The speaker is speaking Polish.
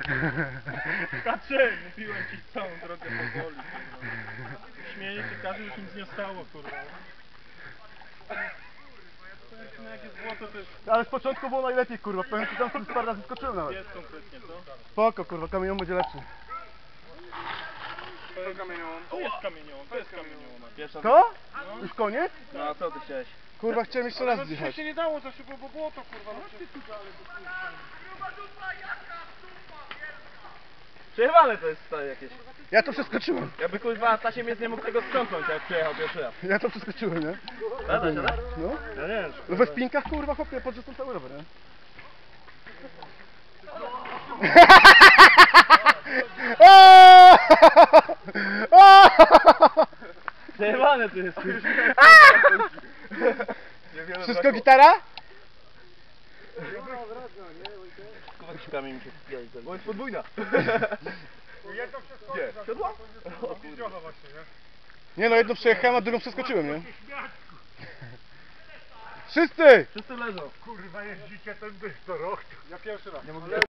Kaczy, mówiłem ci całą drogę powoli. Śmieje się każdy, że się nic nie stało, kurwa. Jak jest złoto, to jest... Ale z początku było najlepiej, kurwa. Powiem ci, tam sobie parę razy skoczyłem nawet. Jest konkretnie, co? Spoko, kurwa, kamienią będzie lepszy. To jest kamieniołom. To jest kamieniołom, to jest kamieniołom. Co? Już koniec? No a co ty chciałeś? Kurwa, chciałem jeszcze raz zjechać. się nie dało za szybko, bo było to, kurwa. Przejebane to jest stary jakieś. Ja to przeskoczyłem. Jakby kurwa Tasie mnie nie mógł tego sprzątnąć, jak przyjechał pierwszy raz. Ja to przeskoczyłem, nie? Da się, da? No. Ja nie wiem. No we wpinkach, kurwa, chłopie, podrzucam cały rower, nie? Przejebane to jest kurwa. Wszystko gitara? Kurwa kciukami mi się wpijali. Bo jest podwójna. Gdzie? Siodła? Nie no, jedną przejechałem, a drugą przeskoczyłem, nie? Wszyscy! Wszyscy leżą. Kurwa, jeździcie ten dych do rok. Ja pierwszy raz.